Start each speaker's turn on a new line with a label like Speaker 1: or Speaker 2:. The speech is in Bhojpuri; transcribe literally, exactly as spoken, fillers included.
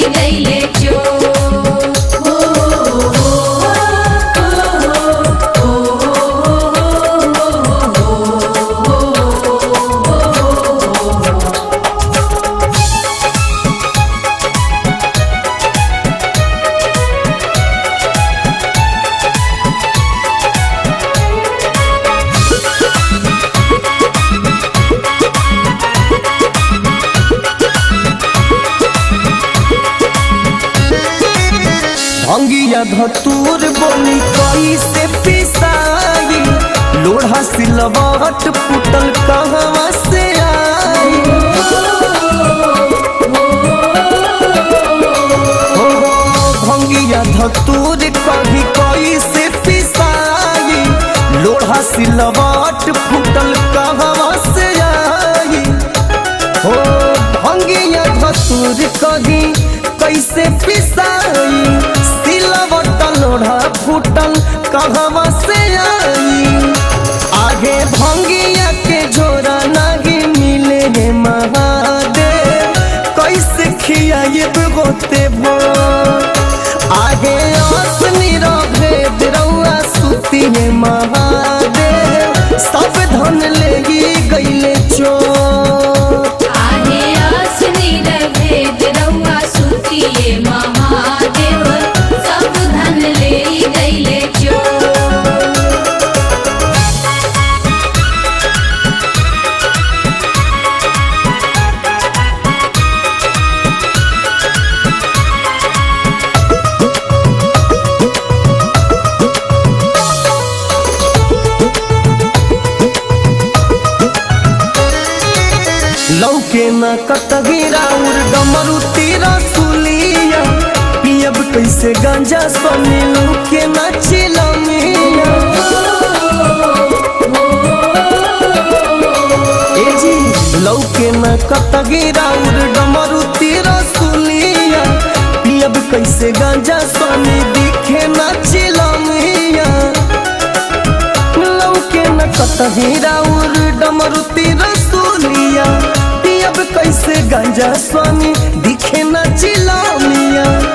Speaker 1: गईले
Speaker 2: भंगिया धतूर बोली कैसे पिसाई, लोढ़ा सिलवट फूटल कहवा से आई। भंगिया धतूर कभी कैसे पिसाई, लोढ़ा सिलवट फूटल कहवा से आई। हो भंगिया धतूर कभी कैसे पिसाई, सिलवट लोढ़ा फूटल कहवा से आई। आगे भंगिया के झोरा नागी मिले हे महादेव, कैसे खियाए गोते भो। आगे असनी भेद रउआ सुती है महादेव, सब धन ले गईले चोर।
Speaker 1: आगे असनी भेद रउआ सुती है महादेव, सब धन ले गईले चोर।
Speaker 2: लौके न कतगिरा उर डमरू तीरा सुलिया, पियब कैसे गांजा सोनी लौके न चिलमिया। ए जी लौके न कतगिरा उर डमरू तीरा सुलिया, पियब कैसे गांजा सोनी दिखे न चिलमिया। लौके न कतगिरा उर डमरू तीरा सुलिया, अब कैसे गांजा स्वामी दिखे न चिलमिया।